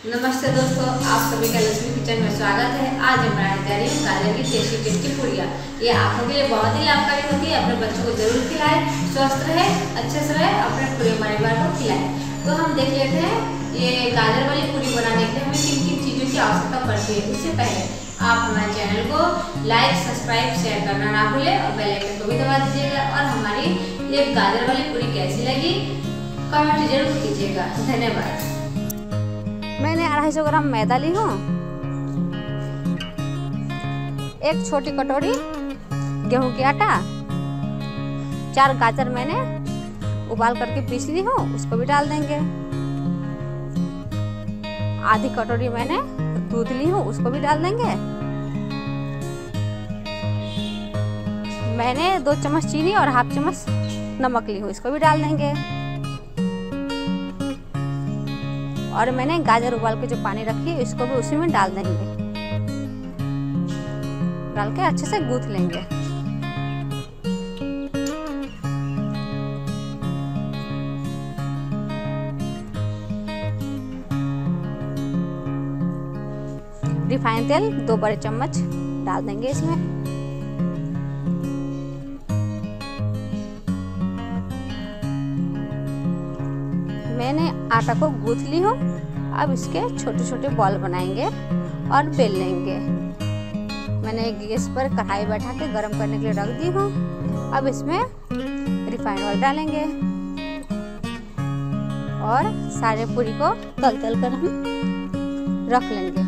नमस्ते दोस्तों, आप सभी का लक्ष्मी किचन में स्वागत है। आज हम बनाने जा रही हूँ गाजर की टेस्टी पूड़ियाँ। ये आंखों के लिए बहुत ही लाभकारी होती है। अपने बच्चों को जरूर खिलाएं, स्वस्थ रहे, अच्छे से रहे, अपने पूरे परिवार को खिलाएं। तो हम देख लेते हैं ये गाजर वाली पूड़ी बनाने के लिए हमें किन किन चीज़ों की आवश्यकता पड़ती है। उससे पहले आप हमारे चैनल को लाइक, सब्सक्राइब, शेयर करना ना भूलें और बेल आइकन को भी दबा दीजिएगा। और हमारी ये गाजर वाली पूड़ी कैसी लगी कमेंट जरूर कीजिएगा। धन्यवाद। मैंने 250 ग्राम मैदा ली हूँ, एक छोटी कटोरी गेहूं की आटा, 4 गाजर मैंने उबाल करके पीस ली हूँ, उसको भी डाल देंगे। आधी कटोरी मैंने दूध ली हूँ, उसको भी डाल देंगे। मैंने 2 चम्मच चीनी और ½ चम्मच नमक ली हूँ, इसको भी डाल देंगे। और मैंने गाजर उबाल के जो पानी रखी है इसको भी उसी में डाल देंगे। डाल के अच्छे से गूंथ लेंगे। रिफाइंड तेल 2 बड़े चम्मच डाल देंगे इसमें। मैंने आटा को गूंथ ली हूँ। अब इसके छोटे छोटे बॉल बनाएंगे और बेल लेंगे। मैंने गैस पर कढ़ाई बैठा के गरम करने के लिए रख दी हूँ। अब इसमें रिफाइंड ऑयल डालेंगे और सारे पूरी को तल तल कर हम रख लेंगे।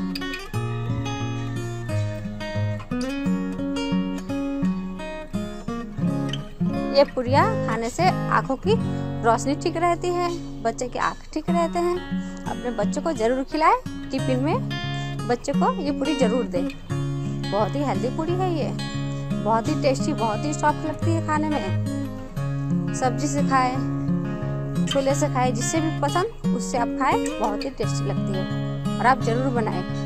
ये पूरियाँ खाने से आँखों की रोशनी ठीक रहती है, बच्चे के आँख ठीक रहते हैं। अपने बच्चों को जरूर खिलाएं। टिफिन में बच्चे को ये पूरी जरूर दें। बहुत ही हेल्दी पूरी है ये, बहुत ही टेस्टी, बहुत ही सॉफ्ट लगती है खाने में। सब्जी से खाएं, छोले से खाएं, जिससे भी पसंद उससे आप खाएं, बहुत ही टेस्टी लगती है और आप जरूर बनाएं।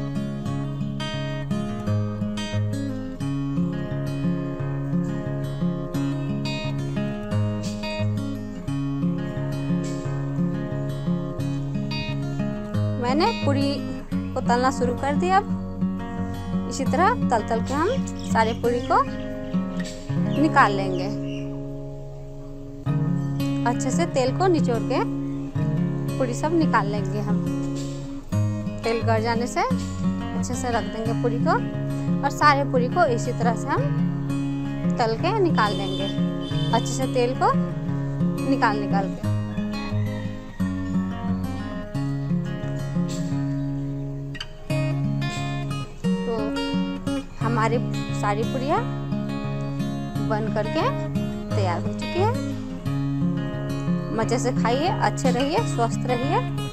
मैंने पूरी को तलना शुरू कर दिया। अब इसी तरह तल तल के हम सारे पूरी को निकाल लेंगे। अच्छे से तेल को निचोड़ के पूरी सब निकाल लेंगे हम। तेल गर जाने से अच्छे से रख देंगे पूरी को और सारे पूरी को इसी तरह से हम तल के निकाल लेंगे। अच्छे से तेल को निकाल के हमारी सारी पूरियाँ बन करके तैयार हो चुकी है। मजे से खाइए, अच्छे रहिए, स्वस्थ रहिए।